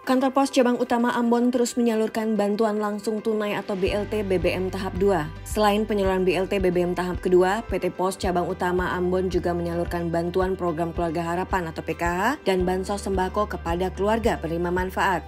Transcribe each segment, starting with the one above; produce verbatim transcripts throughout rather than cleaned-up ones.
Kantor Pos Cabang Utama Ambon terus menyalurkan bantuan langsung tunai atau B L T B B M tahap dua. Selain penyaluran B L T B B M tahap kedua, P T Pos Cabang Utama Ambon juga menyalurkan bantuan program Keluarga Harapan atau P K H dan bansos sembako kepada keluarga penerima manfaat.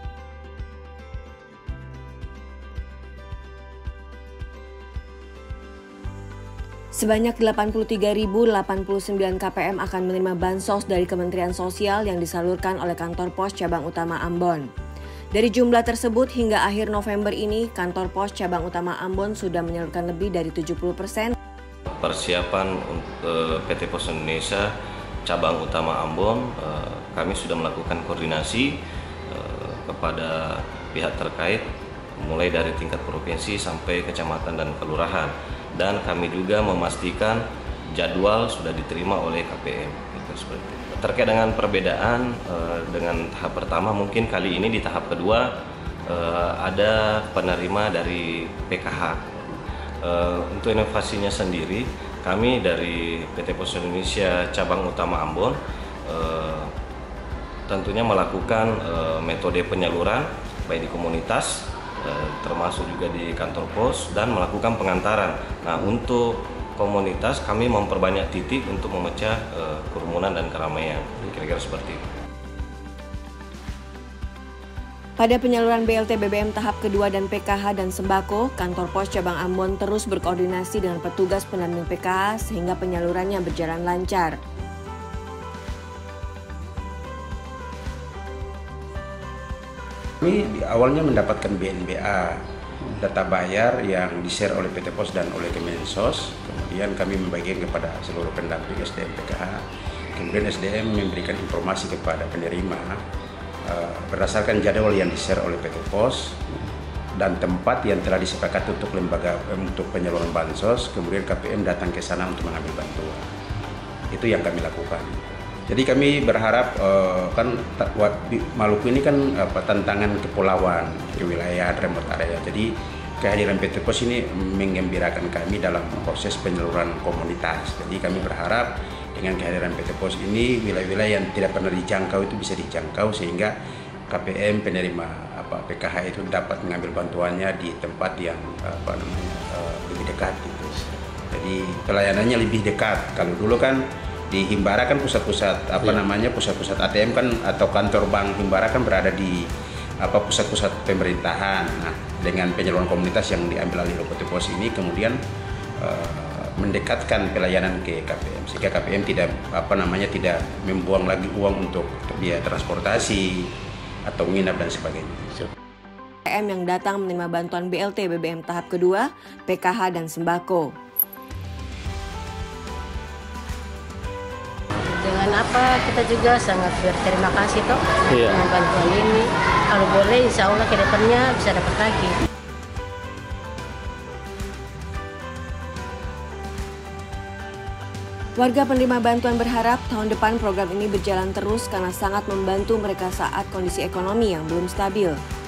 Sebanyak delapan puluh tiga ribu delapan puluh sembilan K P M akan menerima bansos dari Kementerian Sosial yang disalurkan oleh Kantor Pos Cabang Utama Ambon. Dari jumlah tersebut, hingga akhir November ini, Kantor Pos Cabang Utama Ambon sudah menyalurkan lebih dari tujuh puluh persen. Persiapan untuk P T Pos Indonesia Cabang Utama Ambon, kami sudah melakukan koordinasi kepada pihak terkait, mulai dari tingkat provinsi sampai kecamatan dan kelurahan. Dan kami juga memastikan jadwal sudah diterima oleh K P M. Itu seperti itu. Terkait dengan perbedaan eh, dengan tahap pertama, mungkin kali ini di tahap kedua eh, ada penerima dari P K H. Eh, untuk inovasinya sendiri, kami dari P T Pos Indonesia Cabang Utama Ambon eh, tentunya melakukan eh, metode penyaluran baik di komunitas, termasuk juga di kantor pos, dan melakukan pengantaran. Nah, untuk komunitas kami memperbanyak titik untuk memecah uh, kerumunan dan keramaian, kira-kira seperti itu. Pada penyaluran B L T B B M tahap kedua dan P K H dan sembako, Kantor Pos Cabang Ambon terus berkoordinasi dengan petugas pendamping P K H sehingga penyalurannya berjalan lancar. Kami awalnya mendapatkan B N B A, data bayar yang di-share oleh P T Pos dan oleh Kemensos. Kemudian kami membagikan kepada seluruh pendamping S D M P K H. Kemudian S D M memberikan informasi kepada penerima uh, berdasarkan jadwal yang di-share oleh P T Pos dan tempat yang telah disepakati untuk lembaga untuk penyaluran bansos. Kemudian K P M datang ke sana untuk mengambil bantuan. Itu yang kami lakukan. Jadi kami berharap uh, kan Maluku ini kan apa, tantangan kepulauan, kewilayahan remote area. Jadi kehadiran P T Pos ini menggembirakan kami dalam proses penyaluran komunitas. Jadi kami berharap dengan kehadiran P T Pos ini wilayah-wilayah yang tidak pernah dijangkau itu bisa dijangkau sehingga K P M penerima apa P K H itu dapat mengambil bantuannya di tempat yang apa namanya uh, lebih dekat gitu. Jadi pelayanannya lebih dekat. Kalau dulu kan di Himbara kan pusat-pusat apa ya. namanya pusat-pusat A T M kan atau kantor bank Himbara kan berada di apa pusat-pusat pemerintahan. Nah, dengan penyaluran komunitas yang diambil alih oleh P T Pos ini kemudian uh, mendekatkan pelayanan ke K P M sehingga K P M tidak apa namanya tidak membuang lagi uang untuk biaya transportasi atau nginap dan sebagainya. K P M yang datang menerima bantuan B L T B B M tahap kedua, P K H dan sembako. Dengan apa kita juga sangat berterima kasih toh iya. dengan bantuan ini. Kalau boleh insya Allah ke depannya bisa dapat lagi. Warga penerima bantuan berharap tahun depan program ini berjalan terus karena sangat membantu mereka saat kondisi ekonomi yang belum stabil.